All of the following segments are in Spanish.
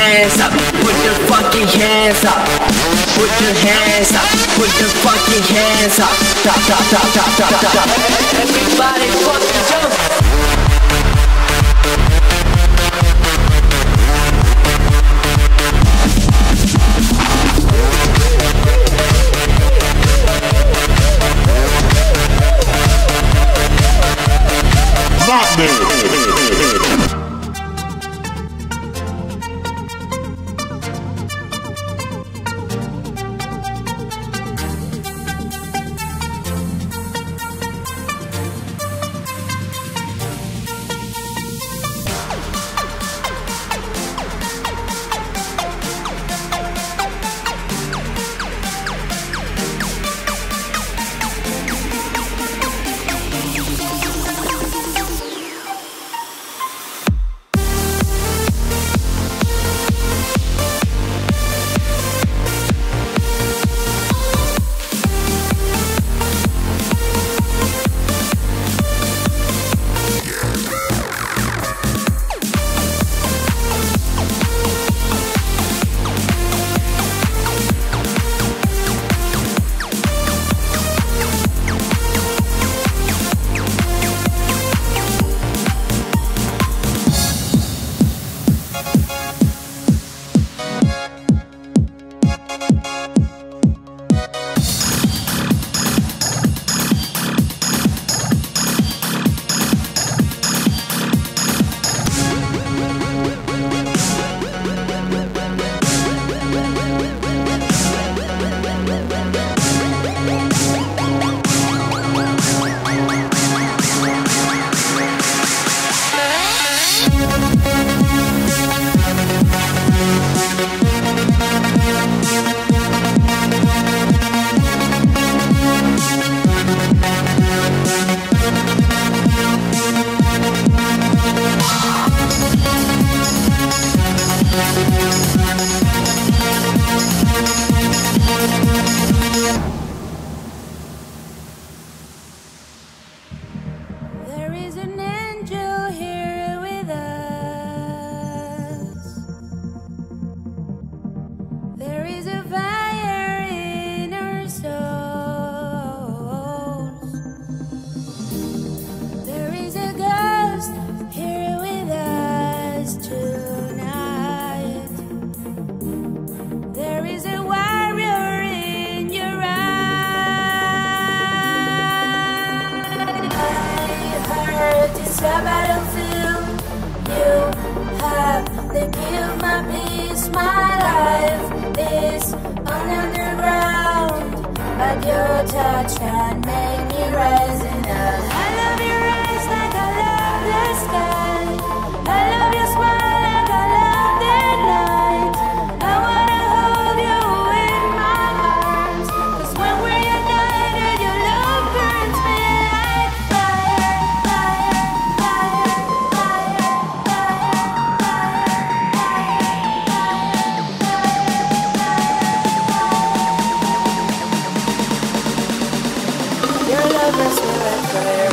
hands up, put your fucking hands up, put your hands up, put your fucking hands up, stop, stop, stop, stop, stop, stop. Everybody fucking jump. Not new. It's a battlefield. You have to give my peace, my life is on underground. But your touch can make me rise enough. I love your eyes like I love the sky. I love your smile like I love the night. I wanna hold you in my arms, 'cause when we're united, your love burns me like fire, fire, fire, fire, fire. Your love burns me like fire.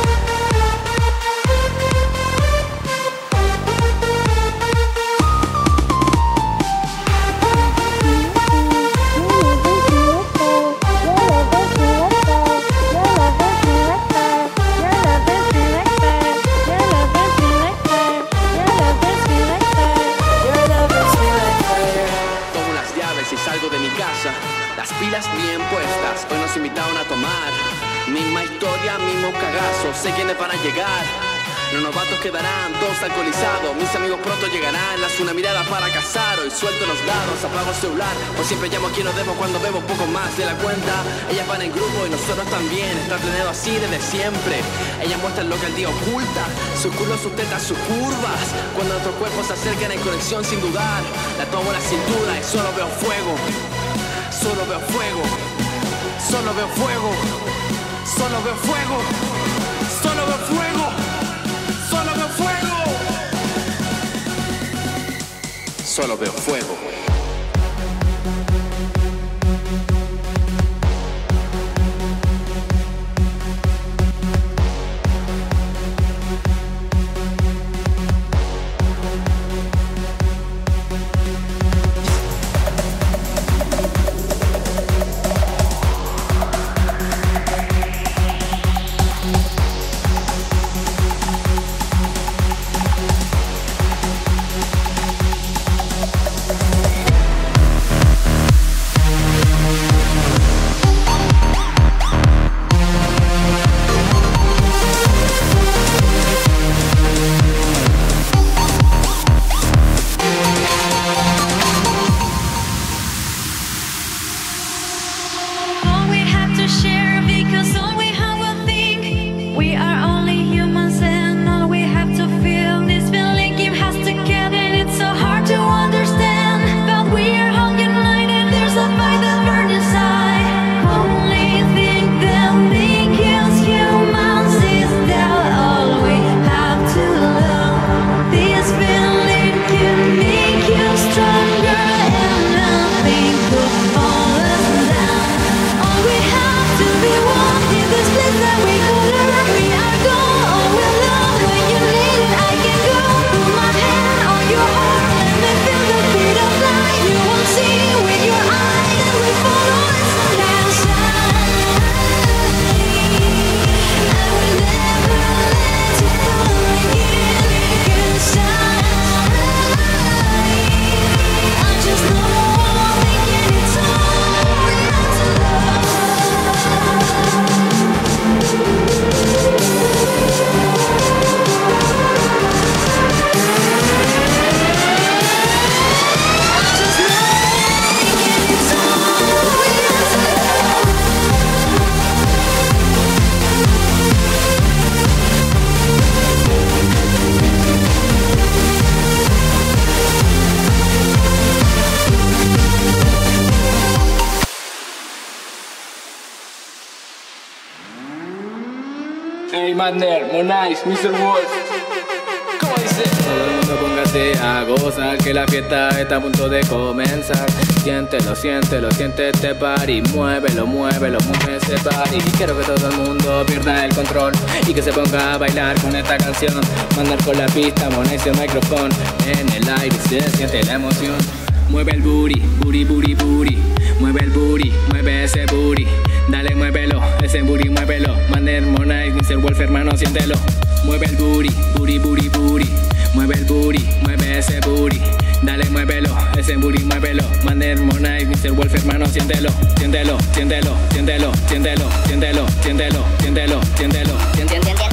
Y salgo de mi casa, las pilas bien puestas. Hoy nos invitaron a tomar. Misma historia, mismo cagazo. Sé quiénes van a llegar. Los novatos quedarán todos alcoholizados. Mis amigos pronto llegarán. Las una mirada para cazar. Hoy suelto los dados, apago el celular. Hoy siempre llamo a quien nos debo cuando bebo un poco más de la cuenta. Ellas van en grupo y nosotros también. Está planeado así desde siempre. Ellas muestran lo que el día oculta. Su culo, sus tetas, sus curvas. Cuando nuestros cuerpos se acercan en conexión sin dudar. La tomo en la cintura y solo veo fuego. Solo veo fuego. Solo veo fuego. Solo veo fuego. Solo veo fuego. Solo veo fuego. Solo veo fuego. Hey Madner, Monais, Mr. Wolf. ¿Cómo dice? Todo el mundo póngase a gozar, que la fiesta está a punto de comenzar. Siéntelo, siéntelo, siente este party. Muévelo, muévelo, mueve ese party. Quiero que todo el mundo pierda el control y que se ponga a bailar con esta canción. Mandar con la pista, Monais el micrófono. En el aire se siente la emoción. Mueve el booty, booty, booty, booty. Mueve el booty, mueve ese booty. Dale, muévelo, ese booty, muévelo. Madner, Monais, Mr. Wolf, hermano, siéntelo. Mueve el booty, booty, booty, booty. Mueve el booty, mueve ese booty. Dale, muévelo, ese booty, muévelo. Madner, Monais, Mr. Wolf, hermano, siéntelo. Siéntelo, siéntelo, siéntelo, siéntelo, siéntelo, siéntelo, siéntelo, siéntelo, siéntelo.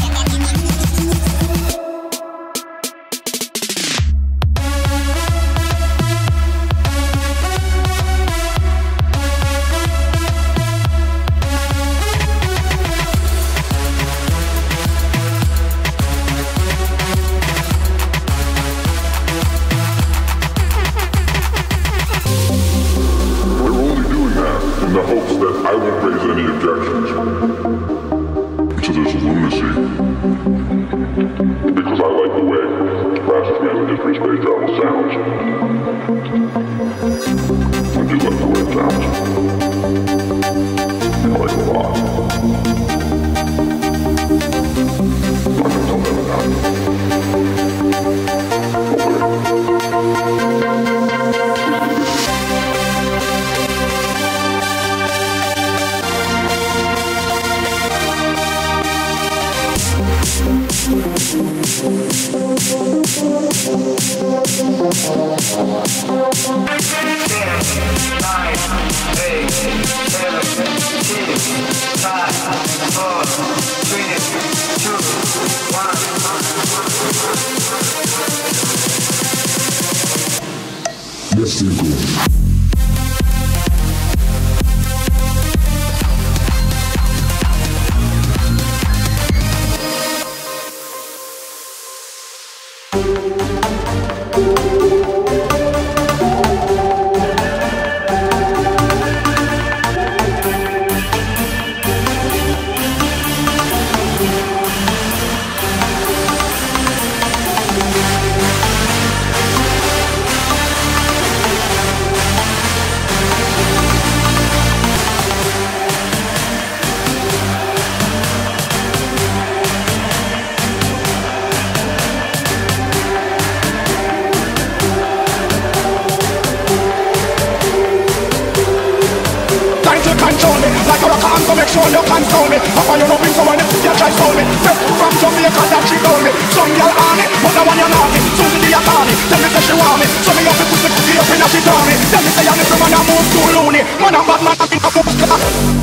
In the hopes that I won't raise any objections to this lunacy. Because I like the way the fastest man in history space travel sounds. I do like the way it sounds. I like it a lot. I'm not gonna tell them that. Let's go. Control me, like a rock on, so make sure you control me. Papa, you know bring someone else, you try stole me. Fresh from Jamaica, that she told me. Some girl on it, but the one you naughty. Susie the attorney, tell me say she want me. So me have to put the cookie up in a she told me. Tell me say I'm the man that moves too loony. Man, I'm bad man, I think I'm